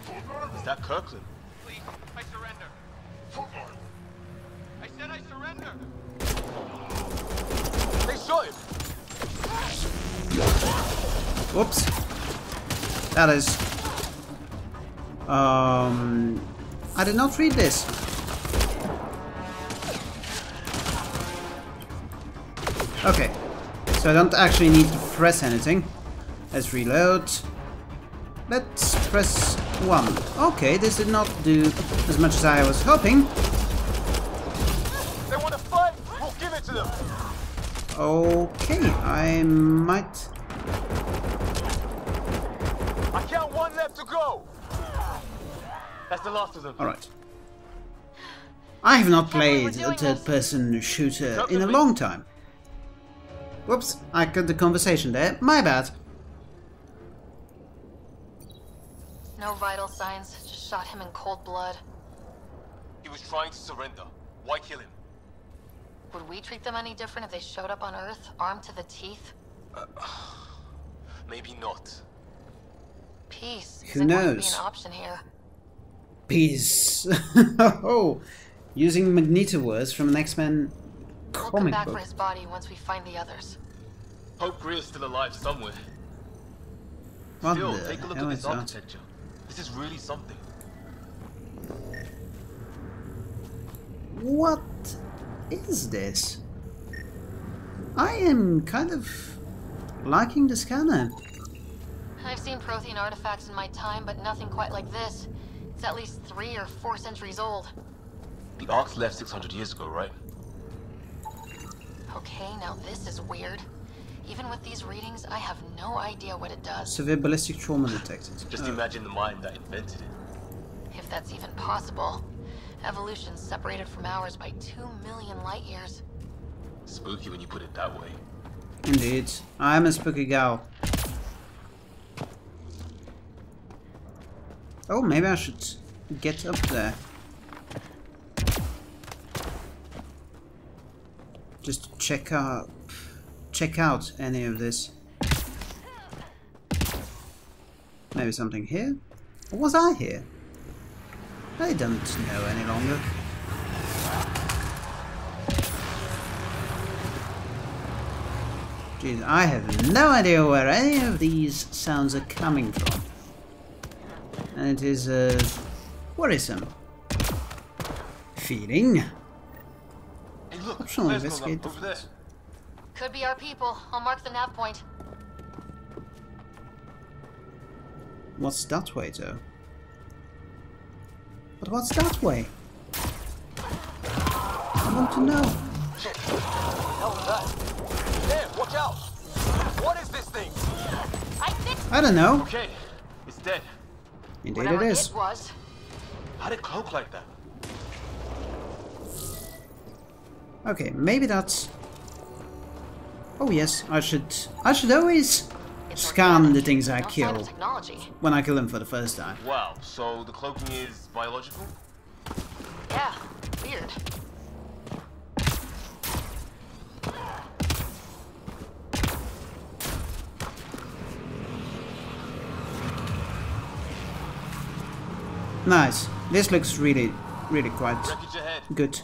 Is that Kirkland? Please, I surrender. I said I surrender. They shot him! Whoops. That is... I did not read this. Okay. So I don't actually need to press anything. Let's reload. Let's press 1. Okay, this did not do as much as I was hoping. They want to fight! We'll give it to them! Okay, I might... I count 1 left to go! That's the last of them. Alright. I have not played a third-person shooter in a long time. Whoops, I cut the conversation there. My bad. No vital signs, just shot him in cold blood. He was trying to surrender. Why kill him? Would we treat them any different if they showed up on Earth, armed to the teeth? Maybe not. Peace Who isn't going to be knows? an option here. Peace. Oh, using Magneto words from an X-Men We'll come comic back book. for his body once we find the others. Hope Greer's still alive somewhere. What Still, the take a look hell at is this that? architecture. This is really something. What is this? I am kind of liking the scanner. I've seen Prothean artifacts in my time, but nothing quite like this. It's at least 3 or 4 centuries old. The Ark's left 600 years ago, right? Okay, now this is weird. Even with these readings, I have no idea what it does. Severe ballistic trauma detected. Just Oh. imagine the mind that invented it. If that's even possible. Evolution's separated from ours by 2 million light years. Spooky when you put it that way. Indeed. I'm a spooky gal. Oh, maybe I should get up there. Just to check out any of this. Maybe something here? Or was I here? I don't know any longer. Jeez, I have no idea where any of these sounds are coming from. And it is a worrisome feeling. Hey, look, Optional flares going investigate up over there. Could be our people. I'll mark the nav point. What's that way, though? But what's that way? I want to know. Shit. Hell was that? There, watch out! What is this thing? I fixed I don't know. Okay, it's dead. Indeed whatever it is. it was. How did it cloak like that? Okay, maybe that's... Oh yes, I should always It's scan organic. the things I No sign kill of technology. when I kill them for the first time. Wow, so the cloaking is biological? Yeah, weird. Nice. This looks really quite Wreckage ahead. good.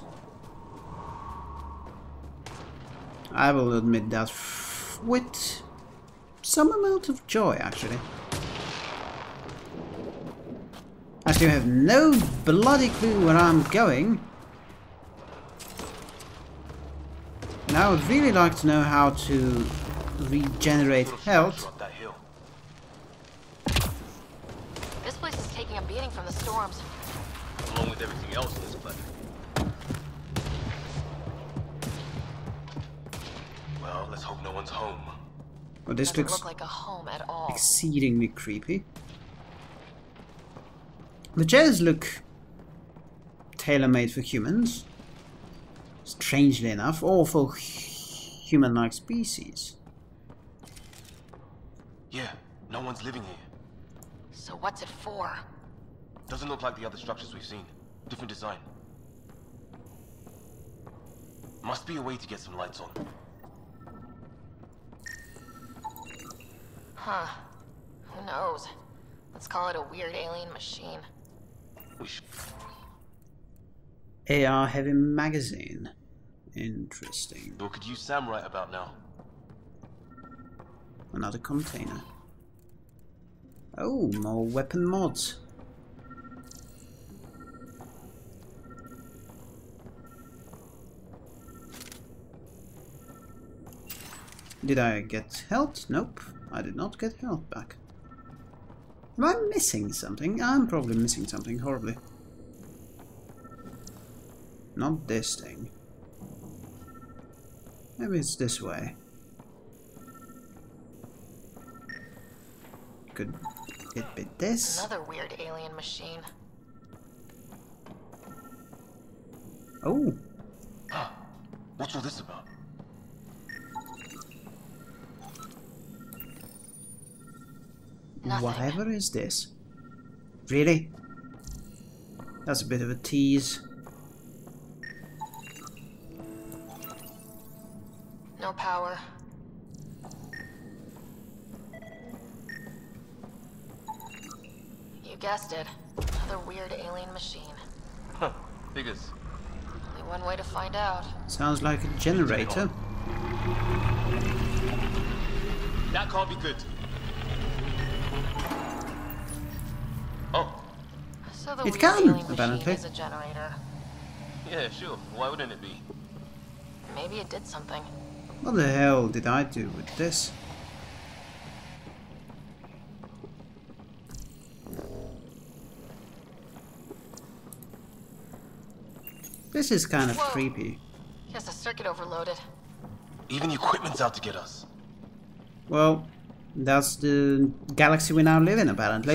I will admit that with some amount of joy, actually. I still have no bloody clue where I'm going. And I would really like to know how to regenerate Little health. structure up that hill. This place is taking a beating from the storms. Along with everything else in this planet. Well, let's hope no one's home. Well, this Doesn't looks look like a home at all. exceedingly creepy. The chairs look tailor-made for humans. Strangely enough, or for human-like species. Yeah, no one's living here. So what's it for? Doesn't look like the other structures we've seen. Different design. Must be a way to get some lights on. Huh. Who knows? Let's call it a weird alien machine. AR heavy magazine. Interesting. What could you Sam write about now? Another container. Oh, more weapon mods. Did I get health? Nope, I did not get health back. Am I missing something? I'm probably missing something horribly. Not this thing. Maybe it's this way. Could it be this? Another weird alien machine. Oh, What's all this about? Nothing. whatever is this? Really? That's a bit of a tease. No power. You guessed it. Another weird alien machine. Huh. Figures. Only one way to find out. Sounds like a generator. That can't be good. Oh, So the It weird can, alien apparently. machine is a generator. yeah, sure. Why wouldn't it be? Maybe it did something. What the hell did I do with this? This is kind of Whoa. creepy. Guess the circuit overloaded. Even the equipment's out to get us. Well, that's the galaxy we now live in, apparently.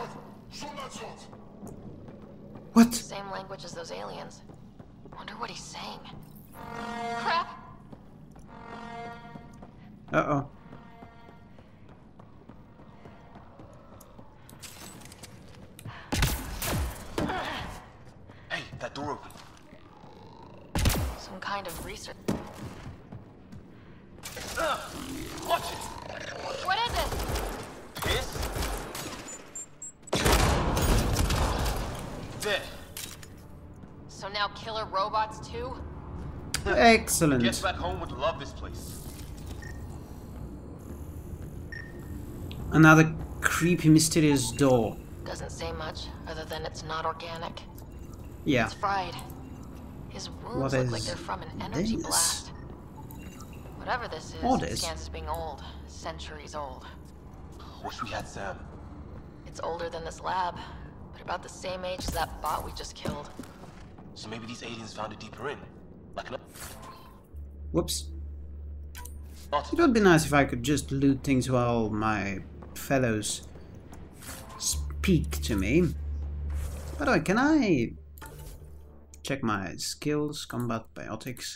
What? Same language as those aliens. Wonder what he's saying. Crap! Uh-oh. Hey, that door opened. Some kind of research. Watch it! What is it? This? There. So now killer robots too? Excellent. Guess back home would love this place. Another creepy, mysterious door. Doesn't say much, other than it's not organic. Yeah. It's fried. His What wounds look like is they're from an energy this? blast. Whatever this is, What it is? scans as being old. Centuries old. Wish we had Sam. It's older than this lab, but about the same age as that bot we just killed. So maybe these aliens found it deeper in. Like an... Whoops. It would be nice if I could just loot things while my fellows speak to me. By the way, can I check my skills, combat, biotics?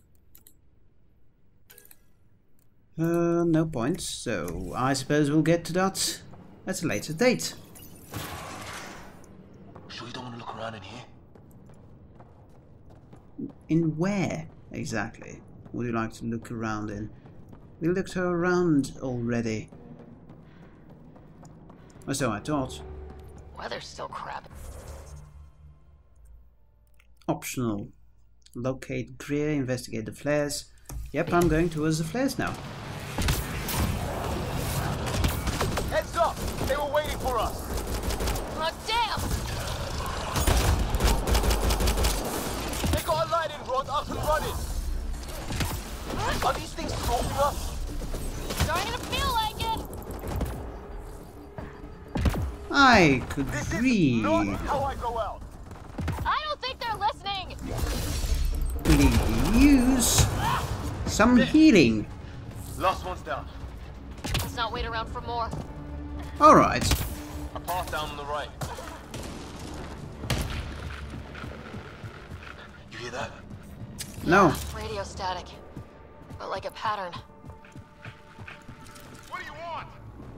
No points, so I suppose we'll get to that at a later date. Sure you don't want to look around in here? In where, exactly, would you like to look around in? We looked around already. Or so I thought. Weather's still crap. Optional. Locate Greer, investigate the flares. Yep, I'm going towards the flares now. Heads up! They were waiting for us! Oh, damn! They got a lighting rod up and running! Are these things stalking us? Starting to feel like it! I could This is really, not how I go out! I don't think they're listening! really use some healing. Last one's down. Let's not wait around for more. Alright. A path down on the right. You hear that? No. Radio static. But like a pattern. What do you want?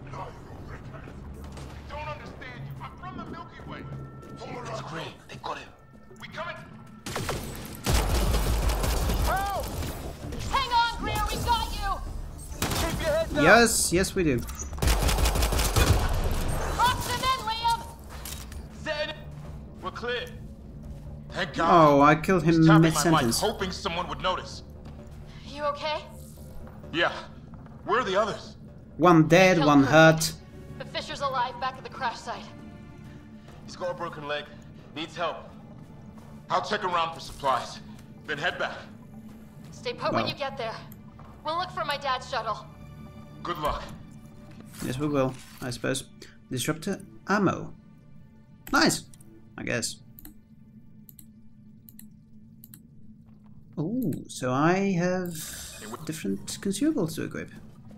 Don't understand you. I'm from the Milky Way. It's great. They got him. We coming? Help! Hang on, Greer, we got you! Keep your head down! Yes, yes we do. Proximity! clear. Thank God. Oh, I killed I was him tapping my mic, mid-sentence. hoping someone would notice. You okay? Yeah. Where are the others? One dead, Killed one Kirkland. hurt. But Fisher's alive back at the crash site. He's got a broken leg. Needs help. I'll check around for supplies, then head back. Stay put when Well. you get there. We'll look for my dad's shuttle. Good luck. Yes, we will, I suppose. Disruptor ammo. Nice, I guess. Oh, so I have different consumables to equip.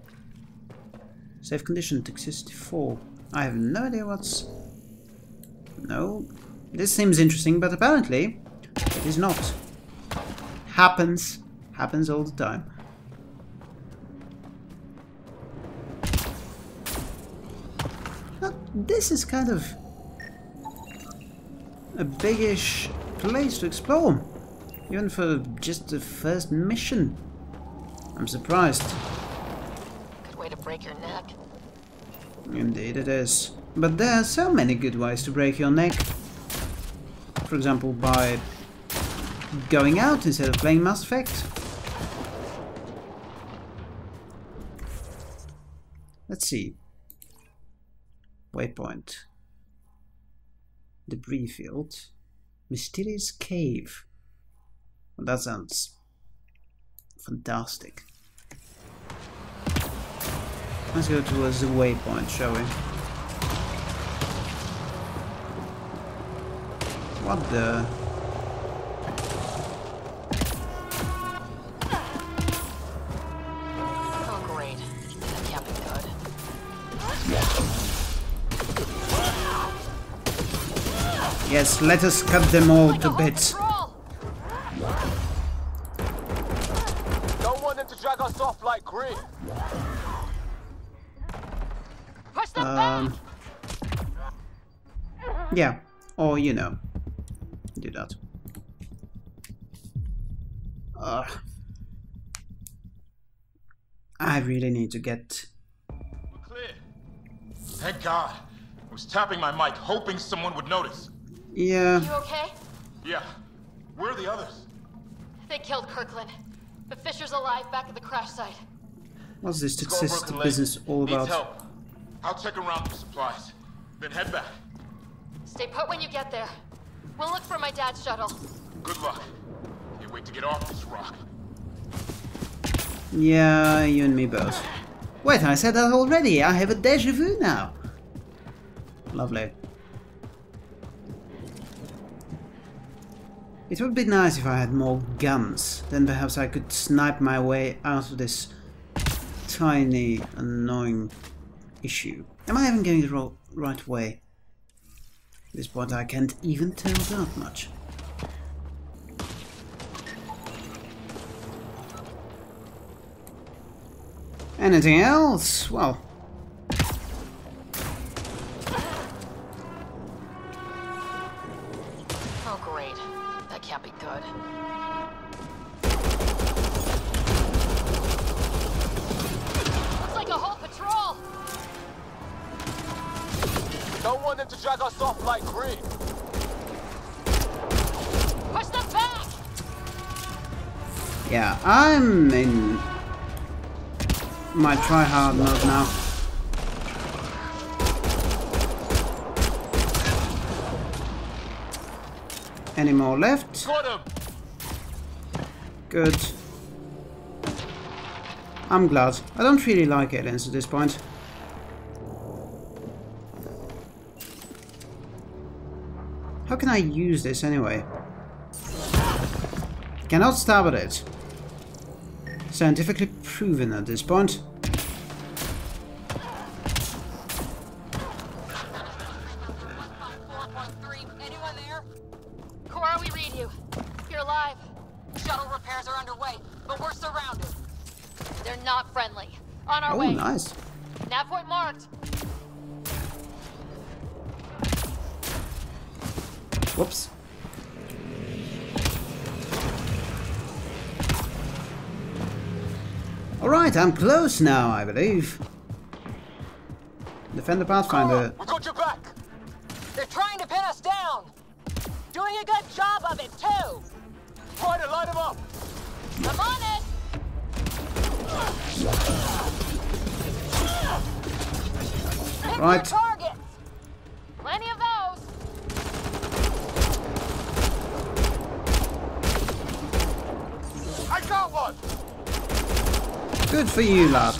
Safe condition to 64. I have no idea what's... No. This seems interesting, but apparently it is not. Happens. Happens all the time. Now, this is kind of a biggish place to explore. Even for just the first mission. I'm surprised. Good way to break your neck. Indeed it is. But there are so many good ways to break your neck. For example, by going out instead of playing Mass Effect. Let's see. Waypoint. Debris field. Mysterious cave. Well, that sounds fantastic. Let's go towards the waypoint, shall we? What the... Oh, great. That can't be good. Yes, let us cut them all Like to a whole bits. patrol! Don't want them to drag us off like Grid. Push them back! Yeah, or you know, do that. I really need to get... We're clear. Thank God. I was tapping my mic, hoping someone would notice. Yeah, You okay? Yeah. Where are the others? They killed Kirkland. But Fisher's alive back at the crash site. what's this He's got a toxicity broken leg. business all Needs about? help. I'll check around for supplies, then head back. Stay put when you get there. We'll look for my dad's shuttle. Good luck. Can't wait to get off this rock. Yeah, you and me both. Wait, I said that already. I have a déjà vu now. Lovely. It would be nice if I had more guns. Then perhaps I could snipe my way out of this tiny, annoying issue. Am I even going the right way? At this point I can't even tell that much. Anything else? Well... Oh, great. That can't be good. Looks like a whole patrol! Don't want them to drag us off like Grid. Push them back! Yeah, I'm in my try-hard mode now. Any more left? Got him. Good. I'm glad. I don't really like aliens at this point. How can I use this anyway? Cannot stab at it. Scientifically proven at this point. 4.3, anyone there? Cora, we read you. You're alive. Shuttle repairs are underway, but we're surrounded. They're not friendly. On our Oh, way. nice. Nav point marked. Whoops. Alright, I'm close now, I believe. Defend the Pathfinder. We got your back. They're trying to pin us down. Doing a good job of it, too! Ryder, light him up! I'm on it! Pick Right. your targets! Plenty of those! I got one! Good for you, lad.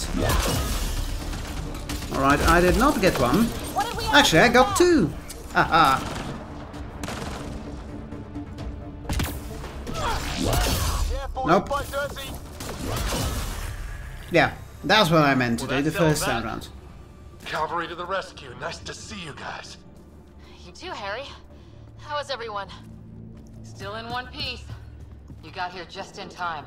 Alright, I did not get one. What did we have Actually, I got now? 2. Haha. Yeah, boys, Nope. quite dirty. Yeah, that's what I meant to Well, do the that settles first time that. round. Cavalry to the rescue. Nice to see you guys. You too, Harry. How is everyone? Still in one piece. You got here just in time.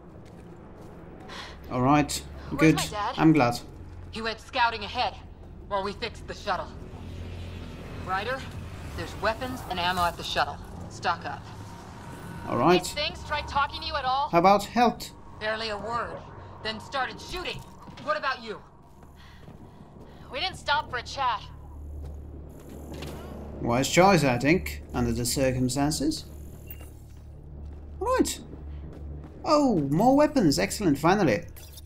Alright, Where's good. my dad? I'm glad. He went scouting ahead while we fixed the shuttle. Ryder, there's weapons and ammo at the shuttle. Stock up. Alright. These things tried talking to you at all? How about health? Barely a word. Then started shooting. What about you? We didn't stop for a chat. Wise choice, I think, under the circumstances. Right. Oh, more weapons. Excellent, finally.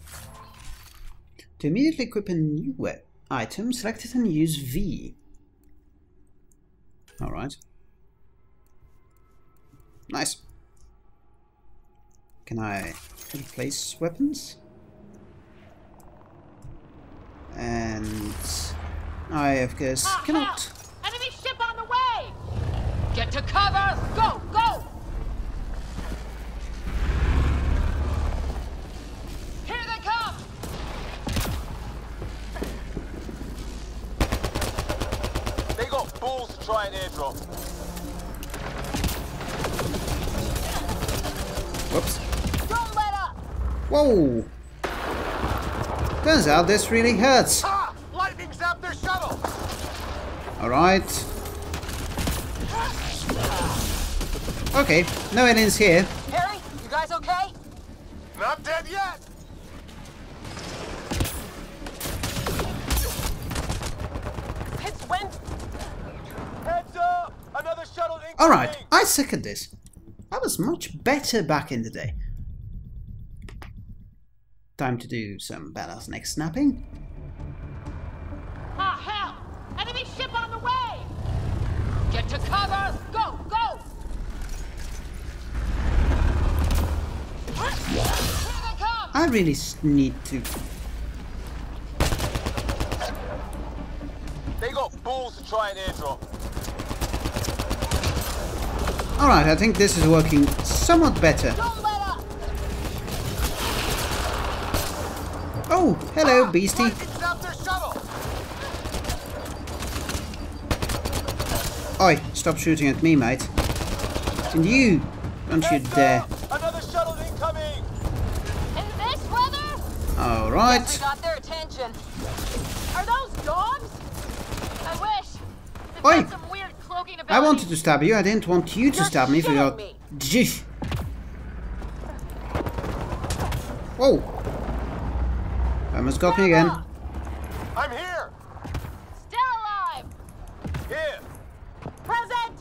To immediately equip a new item, select it and use V. Alright. Nice. Can I replace weapons? And I, of course, cannot. Enemy ship on the way! Get to cover! Go! Go! Here they come! They got balls to try an airdrop. Whoops. Don't let up! Whoa! Turns out this really hurts. Ah! Lightning zapped their shuttle! Alright. Okay, no aliens here. Harry, you guys okay? Not dead yet! It's wind. Heads up! Another shuttle incoming! Alright, I second this. I was much better back in the day. Time to do some badass neck snapping. Ah, hell! Enemy ship on the way! Get to cover! Go! Go! Here they come! I really need to... They got balls to try an airdrop. Alright, I think this is working somewhat better. Don't let up! Oh, hello, beastie. Lightning zapped their shuttle! Oi, stop shooting at me, mate. And you, don't you Heads dare. up! Another shuttle incoming! In this weather? We Alright. got their attention. Are those dogs? I wish. They've Oi. got some weird cloaking I abilities. wanted to stab you, I didn't want you to You're stab me for your... shitting me. Gee. Whoa. Almost got me again. I'm here! Still alive! Here! Present!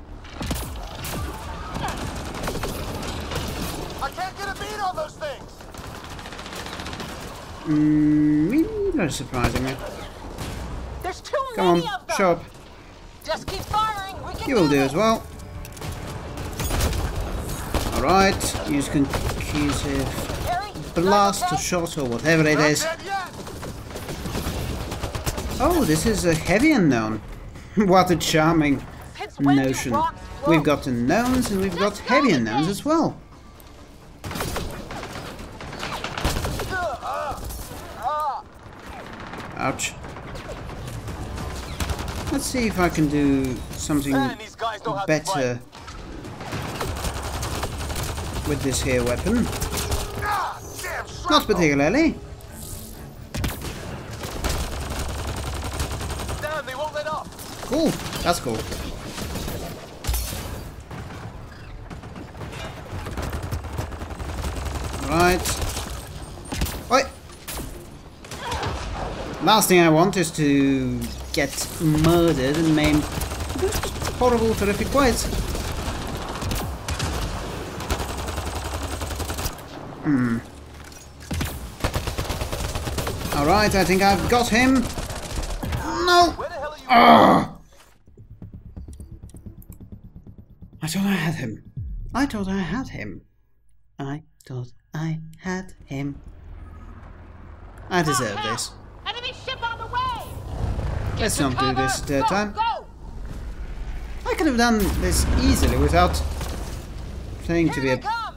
I can't get a beat on those things! Very surprisingly. There's too Come on, many of them! show up. Just keep firing! We can You will do this. as well. Alright, use concussive Harry, blast okay? or shot or whatever it Not is. dead yet! Oh, this is a heavy unknown. What a charming It's windy, notion. rocks float. We've got unknowns and we've got heavy unknowns as well. Ouch. Let's see if I can do something Man, these guys know how to better with this here weapon. Ah, damn Not shrapnel. particularly. Damn, they won't let up! Cool. That's cool. Right. Oi. Last thing I want is to get murdered and maimed. Horrible, horrific ways. Alright, I think I've got him. No! Where the hell are you? I thought I had him. I thought I had him. I thought I had him. I deserve this. Enemy ship on the way! Let's not do this third time. Go! I could have done this easily without playing to be Here a they come!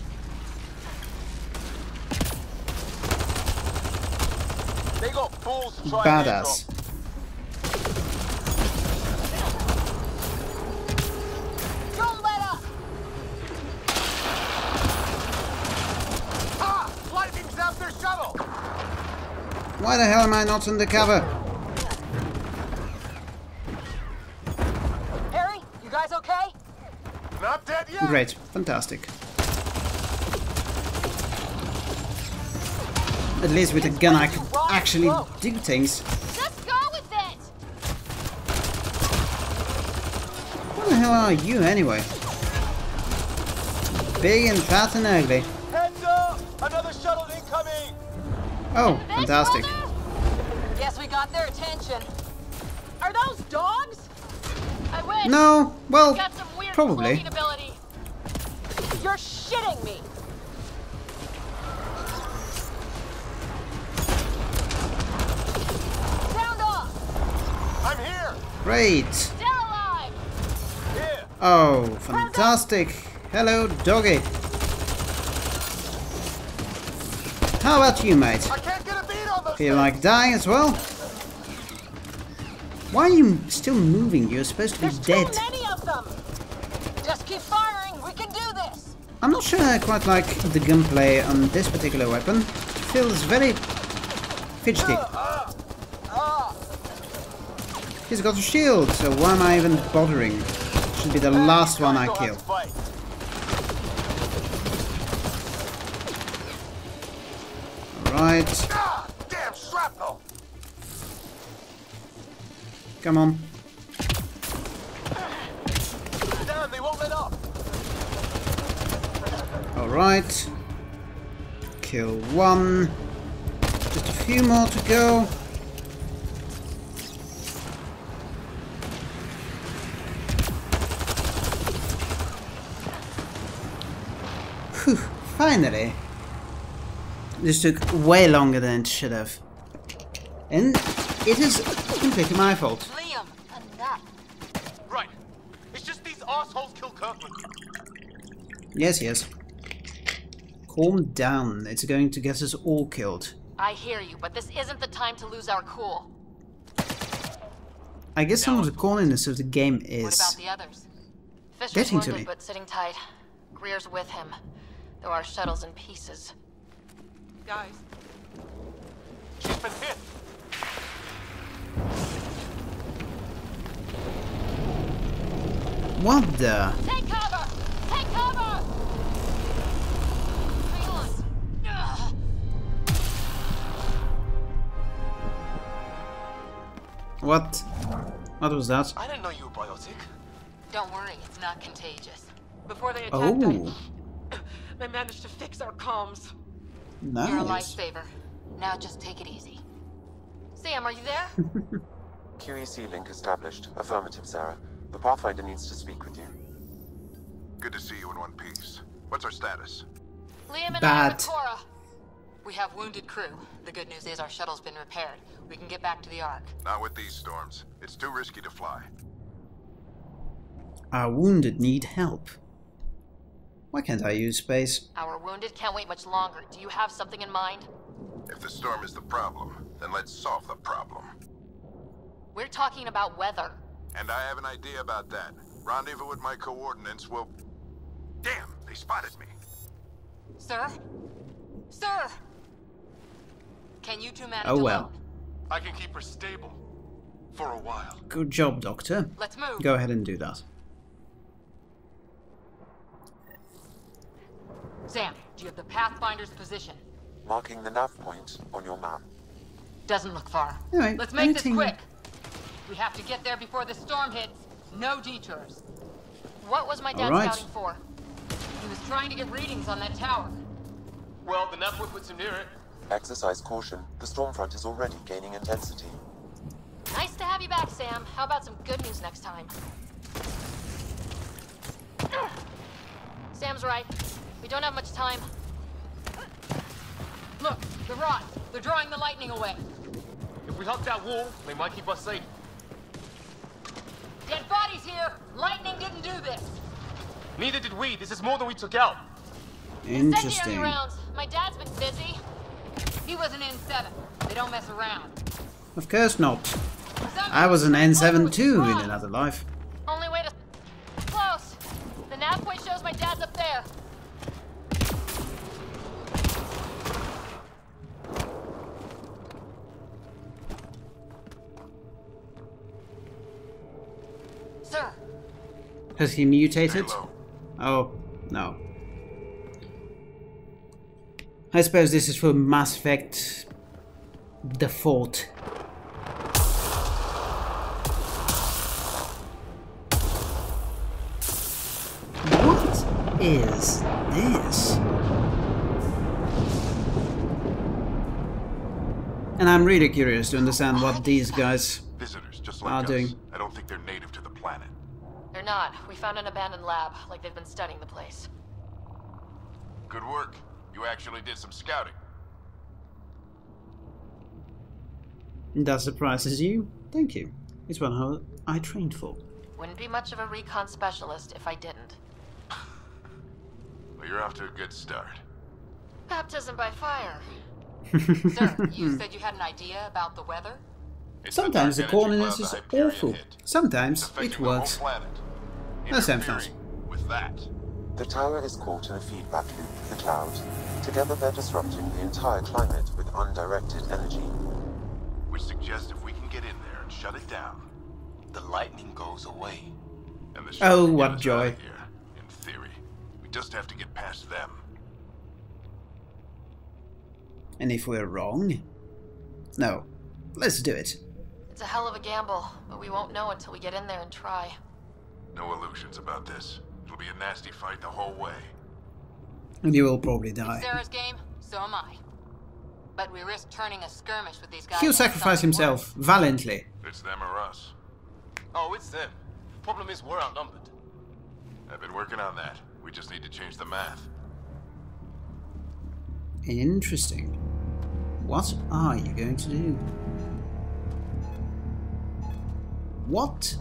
They got fools to try badass. Don't let up! Ah! Lightning zapped their shuttle! Why the hell am I not undercover? Harry, you guys okay? Not dead yet! Great, fantastic. At least with a gun I could actually do things. Let's go with it! What the hell are you anyway? Big and fat and ugly. Heads up! Another shuttle incoming! Oh, fantastic. Guess we got their attention. Are those dogs? I wish. No, well, Got some weird probably. cloaking ability. You're shitting me. Sound off. I'm here! Great. Still alive. Here! Oh, fantastic. Hello, doggy. How about you, mate? I can't get a beat on those Feel things. like dying as well? Why are you still moving? You're supposed to be There's dead. too many of them. Just keep firing. We can do this. I'm not sure I quite like the gunplay on this particular weapon. It feels very fidgety. He's got a shield, so why am I even bothering? Should be the last one I kill. Alright, Ah! Damn shrapnel! come on. Damn, they won't let up! Alright. Kill one. Just a few more to go. Whew, finally. This took way longer than it should have. And it is completely my fault. Liam, enough. Right. It's just these assholes kill Kirkman. Yes, yes. Calm down. It's going to get us all killed. I hear you, but this isn't the time to lose our cool. I guess some of the calliness of the game What about is the others? Fisher's getting to wounded, me. but sitting tight. Greer's with him, though our shuttle's in pieces. Guys, She's been hit. What the? Take cover. Take cover. Hang on. Ugh. What? What was that? I didn't know you were biotic. Don't worry, it's not contagious. before they attacked, Oh, I managed to fix our comms. You're a nice. lifesaver. Now just take it easy. Sam, are you there? QEC link established. Affirmative, Sarah. The Pathfinder needs to speak with you. Good to see you in one piece. What's our status? Liam and I are Bad. with Cora. We have wounded crew. The good news is our shuttle's been repaired. We can get back to the Ark. Not with these storms. It's too risky to fly. Our wounded need help. Why can't I use space? Our wounded can't wait much longer. Do you have something in mind? If the storm is the problem, then let's solve the problem. We're talking about weather. And I have an idea about that. Rendezvous with my coordinates will... Damn, they spotted me. Sir? Sir! Can you two manage Oh well. alone? I can keep her stable. For a while. Good job, Doctor. Let's move. Go ahead and do that. Sam, do you have the Pathfinder's position? Marking the nav point on your map. Doesn't look far. Anyway, Let's make anything- this quick. We have to get there before the storm hits. No detours. What was my dad All right. scouting for? He was trying to get readings on that tower. Well, the nav puts him near it. Exercise caution. The storm front is already gaining intensity. Nice to have you back, Sam. How about some good news next time? Sam's right. We don't have much time. Look, the rods. They're drawing the lightning away. If we hug that wall, they might keep us safe. Dead bodies here. Lightning didn't do this. Neither did we. This is more than we took out. Interesting. Incendiary rounds. My dad's been busy. He was an N7. They don't mess around. Of course not. I was an N7 too in another life. Only way to... Close. The nav point shows my dad's up there. Sir. Has he mutated? Oh, no. I suppose this is for Mass Effect default. What is this? And I'm really curious to understand what these guys Visitors, just are like doing. us. I don't think they're native to the planet. They're not. We found an abandoned lab, like they've been studying the place. Good work. You actually did some scouting. That surprises you? Thank you. It's what I trained for. Wouldn't be much of a recon specialist if I didn't. Well, you're off to a good start. Baptism by fire. Sir, you said you had an idea about the weather? It's Sometimes the dark energy coordinates cloud is the Hyperion awful. hit. Sometimes Affecting it the whole works. planet. That's sometimes. Interfering with that. The tower is caught in a feedback loop with the cloud. Together they're disrupting the entire climate with undirected energy. Which suggests if we can get in there and shut it down, The lightning goes away. and the Oh, shuttle can what get us joy. out of here, in theory. We just have to get past them. And if we're wrong? No. Let's do it. It's a hell of a gamble, but we won't know until we get in there and try. No illusions about this. It'll be a nasty fight the whole way. And you will probably die. Sarah's game, so am I. But we risk turning a skirmish with these guys. He'll into sacrifice something himself valiantly. It's them or us. Oh, it's them. Problem is, we're outnumbered. I've been working on that. We just need to change the math. Interesting. What are you going to do? What?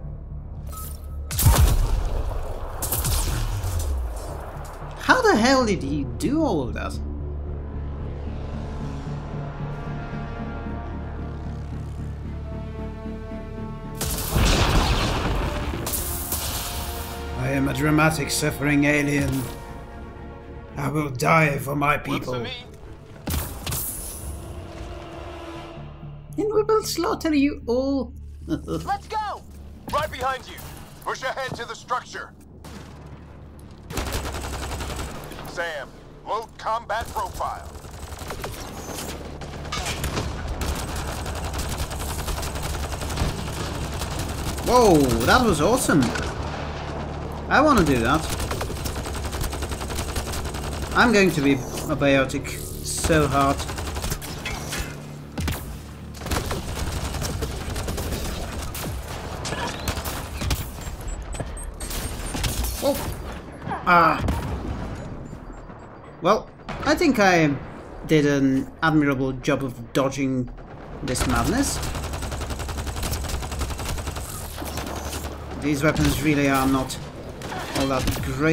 How the hell did he do all of that? I am a dramatic, suffering alien. I will die for my people. Works for me. And we will slaughter you all. Let's go! Right behind you. Push ahead to the structure. Sam, load combat profile. Whoa, that was awesome. I want to do that. I'm going to be a biotic so hard. Oh. Ah. Well, I think I did an admirable job of dodging this madness. These weapons really are not all that great.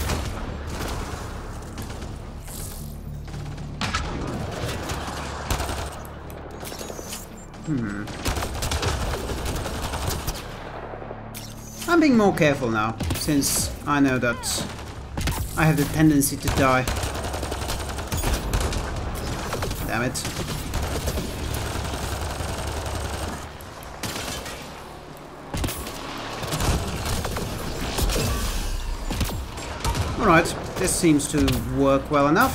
I'm being more careful now, since I know that I have the tendency to die. Damn it. Alright, this seems to work well enough.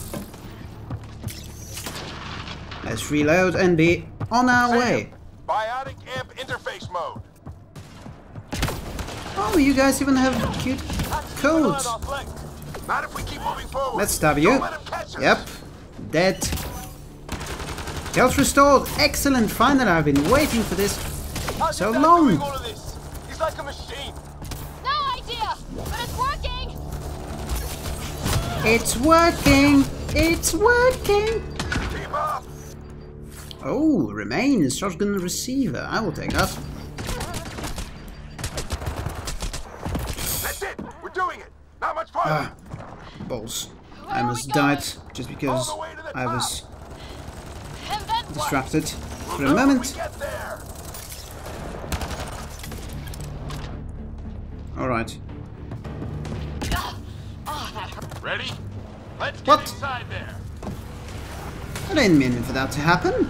Let's reload and be on our way. Biotic amp interface mode. Oh, you guys even have cute codes. Not if we keep moving forward. Let's stab you. Don't let him catch us. Yep. Dead. Health restored. Excellent. Finally, I've been waiting for this How's so your dad long. doing all of this? He's like a machine. No idea, but it's working. It's working. It's working. Keep up. Oh, remains. Shotgun receiver. I will take that. That's it. We're doing it. Not much farther. Balls. Where I are we almost going? died just because All the way to the I top. was And then what? distracted We'll for a know when we moment. get there. Alright. Oh, that hurt. Ready? Let's get What? inside there. I didn't mean for that to happen.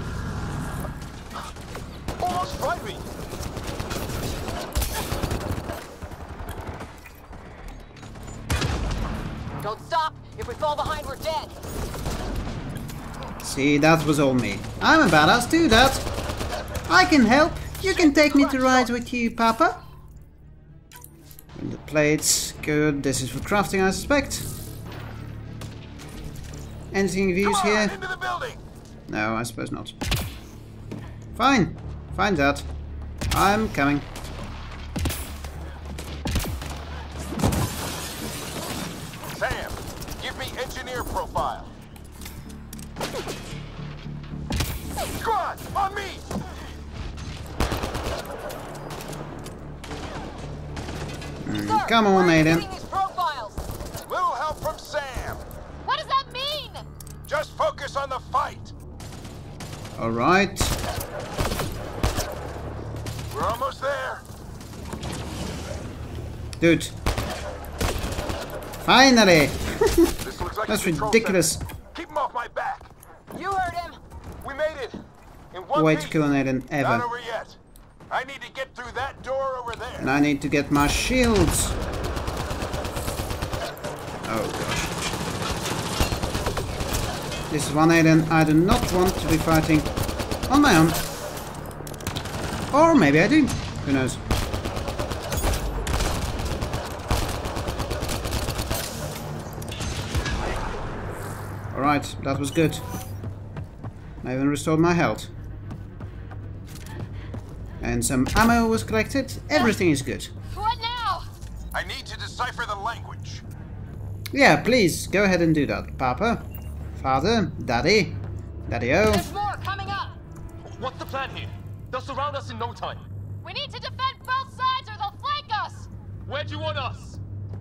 Almost right me. Don't stop. If we fall behind, we're dead. See, that was all me. I'm a badass, do that. I can help. You can take me to ride with you, Papa. And the plates, good. This is for crafting, I suspect. Anything of use Come on, here? into the building. No, I suppose not. Fine. Find that. I'm coming. Sam, give me engineer profile. Squad, on me. Come on, Aiden. Reading these profiles. Little help from Sam. What does that mean? Just focus on the fight. Alright. We're almost there. Dude. Finally! This looks like That's the control ridiculous. center. Keep him off my back. You heard him. We made it. In one Way piece. to kill an Aiden Not ever. over yet. I need to get through that door over there. And I need to get my shields. Oh gosh. This is one Aiden I do not want to be fighting on my own. Or maybe I do. Who knows? Alright, that was good. I even restored my health. And some ammo was collected. Everything is good. What now? I need to decipher the language. Yeah, please, go ahead and do that. Papa, Father, Daddy, Daddy-o. There's more coming up. What's the plan here? They'll surround us in no time. We need to defend both sides or they'll flank us. Where do you want us?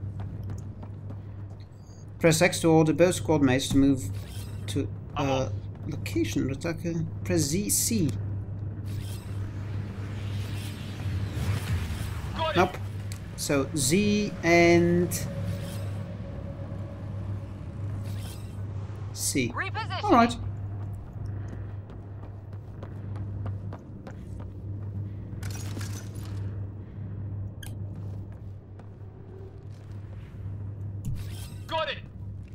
Press X to order both squad mates to move to location. Attacker. Press Z. Got it. Nope. So Z and C. Reposition. Alright. Got it.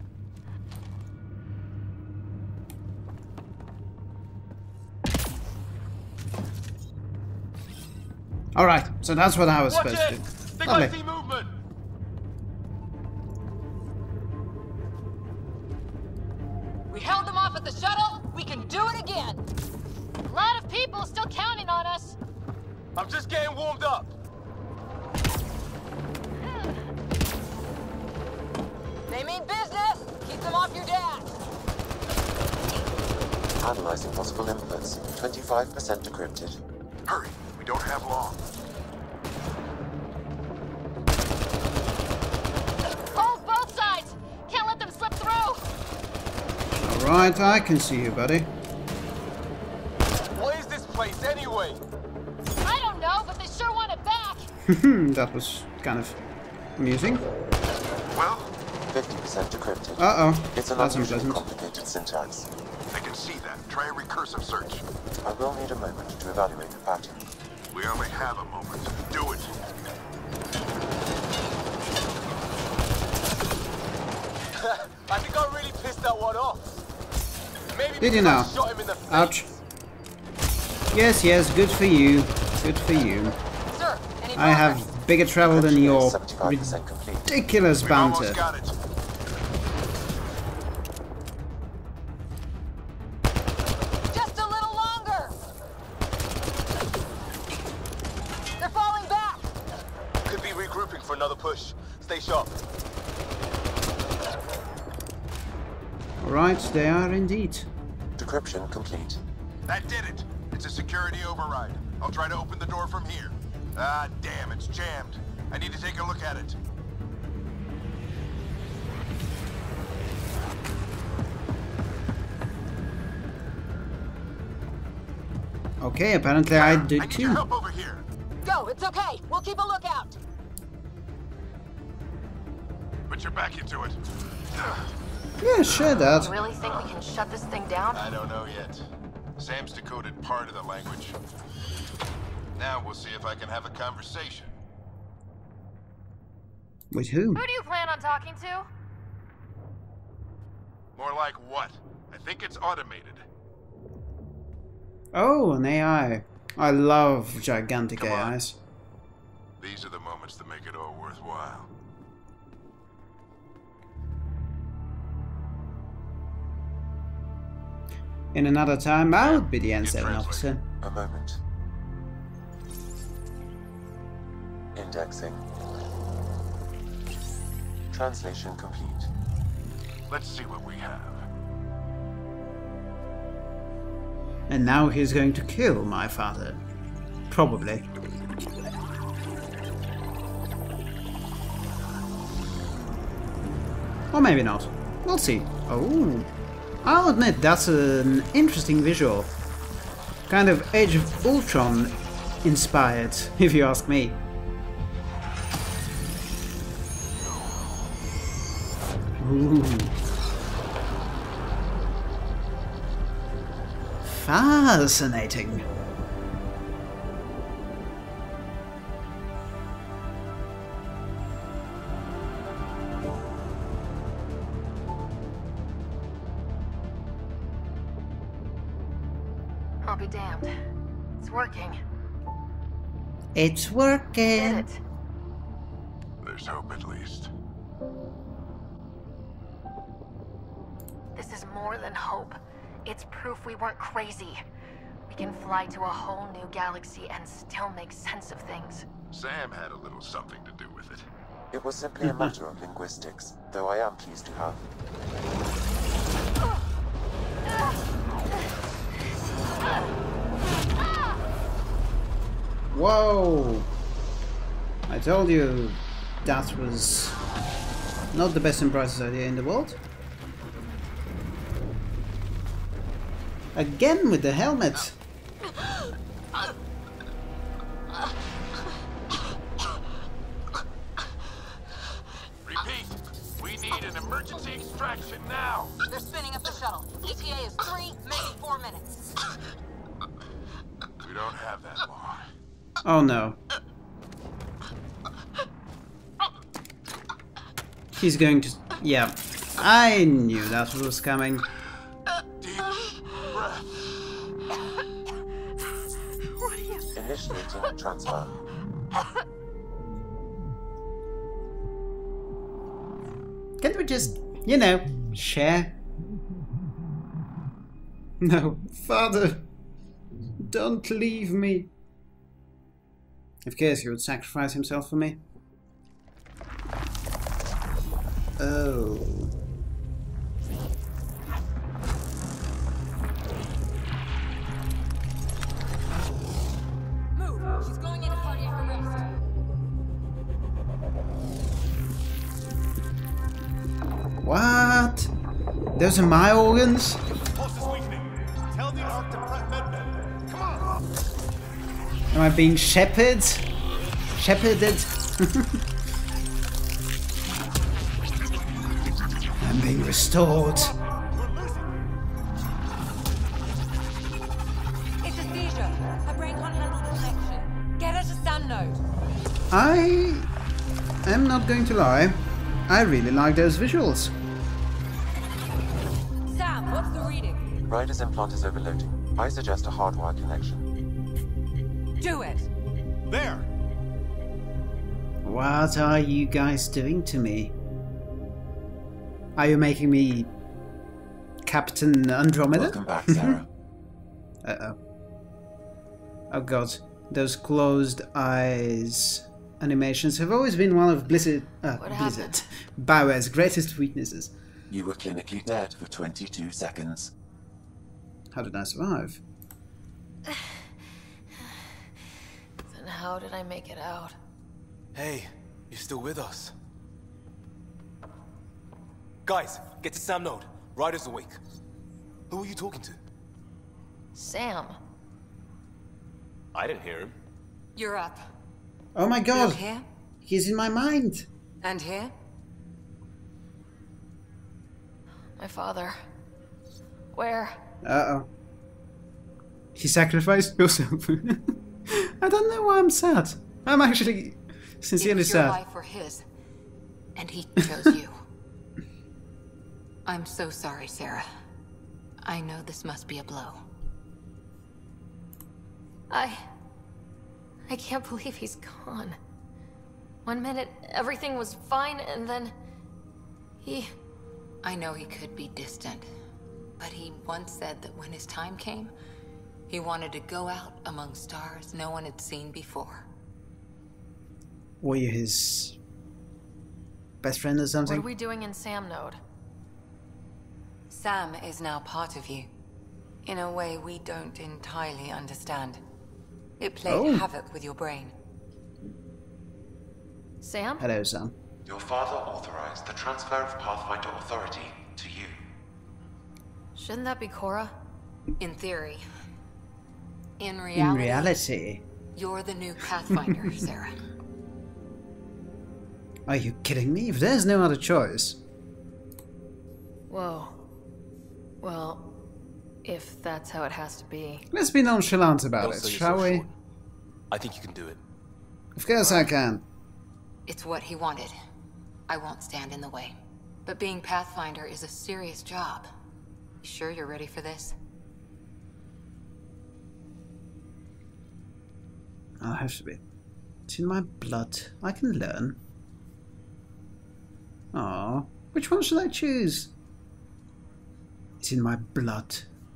Alright, so that's what I was Watch supposed to it. do. They Lovely. gotta see movement. We held them off at the shuttle. We can do it again. A lot of people still counting on us. I'm just getting warmed up. They mean business. Keep them off your dad. Analyzing possible inputs. 25% decrypted. Hurry, we don't have long. Hold both sides. Can't let them slip through. Alright, I can see you, buddy. What is this place anyway? I don't know, but they sure want it back. That was kind of amusing. Well, 50% decrypted. Uh-oh. It's an That's unusually unpleasant. complicated syntax. I can see that. Try a recursive search. I will need a moment to evaluate the pattern. We only have a moment. Do it. I think I really pissed that one off. Maybe Did you because now? I shot him in the face. Ouch. Yes, good for you. Good for you. Sir, any I progress? have bigger travel than your 75% complete. ridiculous We banter. almost got it. another push. Stay sharp. Alright, they are indeed. Decryption complete. That did it. It's a security override. I'll try to open the door from here. Ah, damn, it's jammed. I need to take a look at it. Okay, apparently I did I need too. your help over here. Go, it's okay. We'll keep a lookout. Put your back into it. Yeah, sure, Dad. You really think we can shut this thing down? I don't know yet. Sam's decoded part of the language. Now we'll see if I can have a conversation. With whom? Who do you plan on talking to? More like what? I think it's automated. Oh, an AI. I love gigantic Come on. AIs. These are the moments that make it all worthwhile. In another time, I would be the N7 officer. A moment. Indexing. Translation complete. Let's see what we have. And now he's going to kill my father. Probably. Or maybe not. We'll see. Oh, I'll admit that's an interesting visual. Kind of Age of Ultron inspired, if you ask me. Ooh. Fascinating. I'll be damned. It's working. It's Did working. it. There's hope at least. This is more than hope. It's proof we weren't crazy. We can fly to a whole new galaxy and still make sense of things. Sam had a little something to do with it. It was simply a matter of linguistics, though I am pleased to have. Whoa! I told you that was not the best impressive idea in the world. Again with the helmet. Repeat, we need an emergency extraction now. They're spinning up the shuttle. ETA is 3, maybe 4 minutes. We don't have that long. Oh no. He's going to... Yeah, I knew that was coming. Deep breath. Initiating transfer. Can't we just, you know, share? No, Father, don't leave me. Of course, he would sacrifice himself for me. Oh. Move. She's going into cardiac arrest. What? Those are my organs? Pulse is weakening. Tell the ARC to prep medbay. Come on! Am I being shepherded? Shepherded? I'm being restored. We're losing. It's a seizure. Her brain can't handle the connection. Get her to Sam node. I am not going to lie. I really like those visuals. Sam, what's the reading? Ryder's implant is overloading. I suggest a hardwire connection. Do it. There! What are you guys doing to me? Are you making me Captain Andromeda? Welcome back, Sarah. Uh-oh. Oh god, those closed eyes. animations have always been one of Blizzard, BioWare's greatest weaknesses. You were clinically dead for 22 seconds. How did I survive? Then how did I make it out? Hey, you're still with us. Guys, get to Sam Node. Ryder's awake. Who are you talking to? Sam. I didn't hear him. You're up. Oh my god! Look here He's in my mind! and here. My father. Where? Uh-oh. He sacrificed himself. I don't know why I'm sad. I'm actually sincerely It was your sad. life or his, and he chose you. I'm so sorry, Sarah. I know this must be a blow. I can't believe he's gone. One minute, everything was fine, and then... I know he could be distant, but he once said that when his time came, he wanted to go out among stars no one had seen before. Were you his best friend or What something? are we doing in Sam Node? Sam is now part of you, in a way we don't entirely understand. It played havoc with your brain. Sam? Hello, Sam. Your father authorized the transfer of Pathfinder authority to you. Shouldn't that be Cora? In theory. In In reality. you're the new Pathfinder, Sarah. Are you kidding me? If there's no other choice. Whoa. Well, if that's how it has to be. Let's be nonchalant about Don't it, sell shall yourself we? short. I think you can do it. Of course I can. It's what he wanted. I won't stand in the way. But being Pathfinder is a serious job. You sure you're ready for this? I'll have to be. It's in my blood. I can learn. Aww. Which one should I choose? It's in my blood.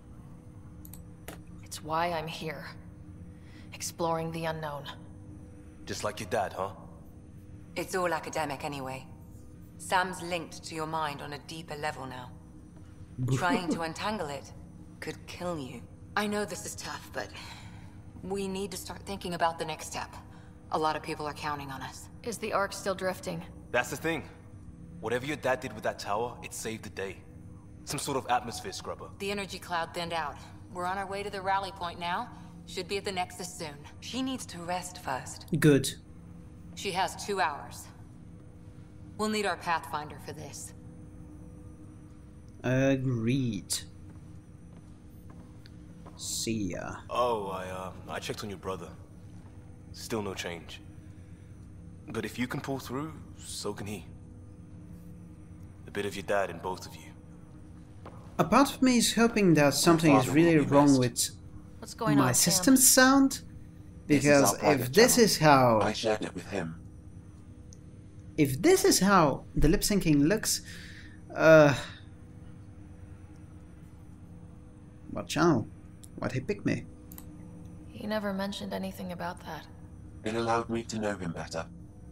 It's why I'm here. Exploring the unknown. Just like your dad, huh? It's all academic anyway. Sam's linked to your mind on a deeper level now. Trying to untangle it could kill you. I know this is tough, but we need to start thinking about the next step. A lot of people are counting on us. Is the Ark still drifting? That's the thing. Whatever your dad did with that tower, it saved the day. Some sort of atmosphere scrubber. The energy cloud thinned out. We're on our way to the rally point now. Should be at the Nexus soon. She needs to rest first. Good. She has 2 hours. We'll need our Pathfinder for this. Agreed. See ya. Oh, I checked on your brother. Still no change. But if you can pull through, so can he. A bit of your dad in both of you. A part of me is hoping that something is really wrong with What's going on, my Sam? system's sound. Because This is our if private this channel. is how... I shared it with him. If this is how the lip syncing looks... What channel? Why'd he pick me? He never mentioned anything about that. It allowed me to know him better.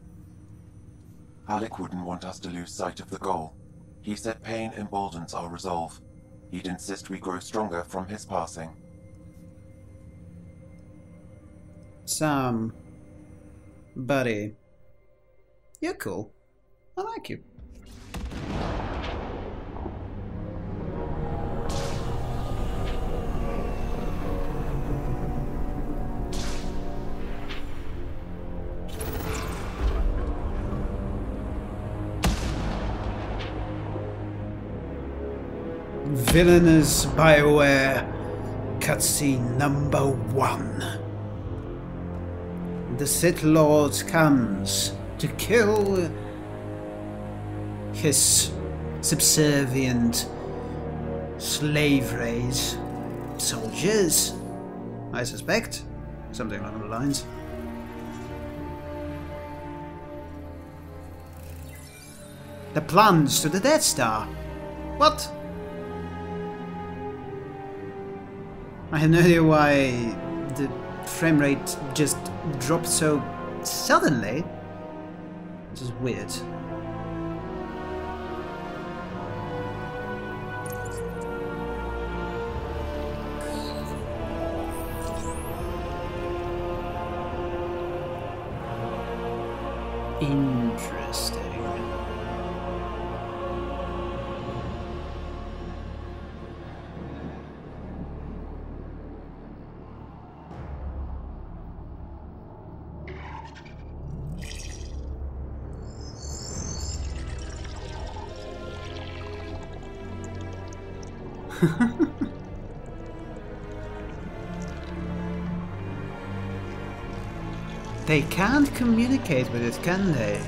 Alec wouldn't want us to lose sight of the goal. He said pain emboldens our resolve. He'd insist we grow stronger from his passing. Sam... Buddy... You're cool. I like you. Villainous BioWare cutscene number 1. The Sith Lord comes to kill his subservient slave race soldiers, I suspect. Something along the lines. The plunge to the Death Star. What? I have no idea why the frame rate just dropped so suddenly. which is weird. Interesting. They can't communicate with it, can they?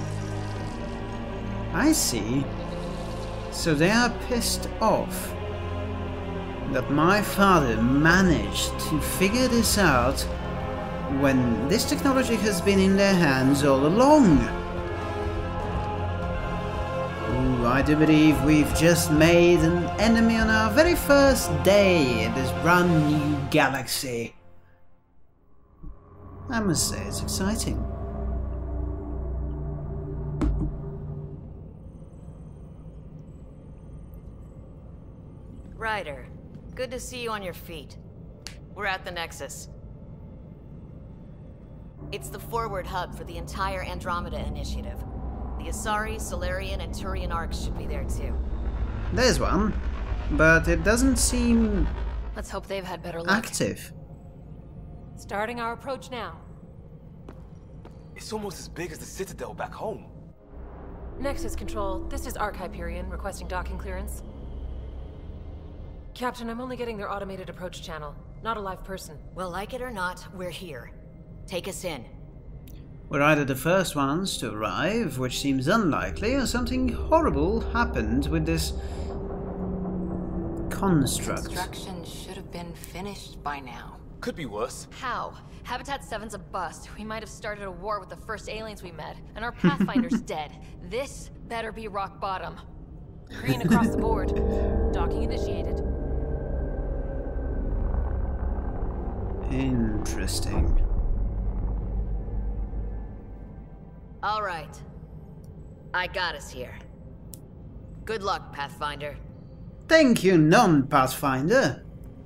I see. So they are pissed off that my father managed to figure this out when this technology has been in their hands all along. Ooh, I do believe we've just made an enemy on our very first day in this brand new galaxy. I must say, it's exciting. Ryder, good to see you on your feet. We're at the Nexus. It's the forward hub for the entire Andromeda initiative. The Asari, Solarian, and Turian arcs should be there too. There's one, but it doesn't seem Let's hope they've had better luck. active. Starting our approach now. It's almost as big as the Citadel back home. Nexus Control, this is Arc Hyperion requesting docking clearance. Captain, I'm only getting their automated approach channel, not a live person. Well, like it or not, we're here. Take us in. We're either the first ones to arrive, which seems unlikely, or something horrible happened with this construct. Construction should have been finished by now. Could be worse. How? Habitat 7's a bust. We might have started a war with the first aliens we met, and our Pathfinder's dead. This better be rock bottom. Green across the board. Docking initiated. Interesting. All right. I got us here. Good luck, Pathfinder. Thank you, non-Pathfinder.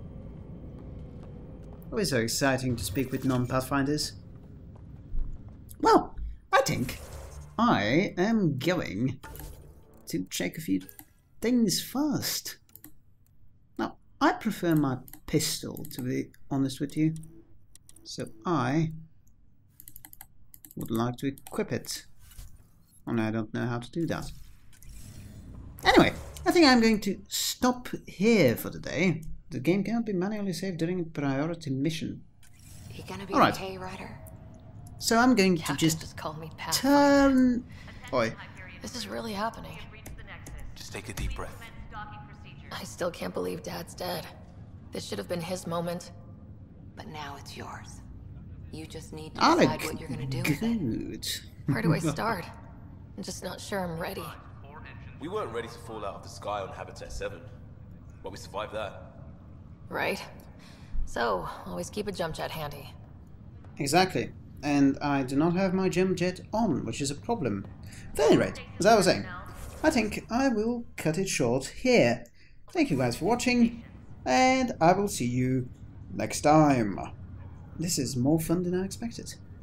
Always so exciting to speak with non-Pathfinders. Well, I think I am going to check a few things first. Now, I prefer my pistol, to be honest with you. So I would like to equip it. And I don't know how to do that. Anyway, I think I'm going to stop here for today. The game cannot be manually saved during a priority mission. You gonna be Alright. okay, Ryder? So I'm going to Captain just called me Pathfinder. turn... Oi. This is really happening. Just take a deep breath. I still can't believe Dad's dead. This should have been his moment. But now it's yours. You just need to Alec, decide what you're gonna do with it. good. Where do I start? I'm just not sure I'm ready. We weren't ready to fall out of the sky on Habitat 7, but we survived that. Right? So, always keep a jump jet handy. Exactly. And I do not have my jump jet on, which is a problem. At any rate, as I was saying, I think I will cut it short here. Thank you guys for watching, and I will see you next time. This is more fun than I expected.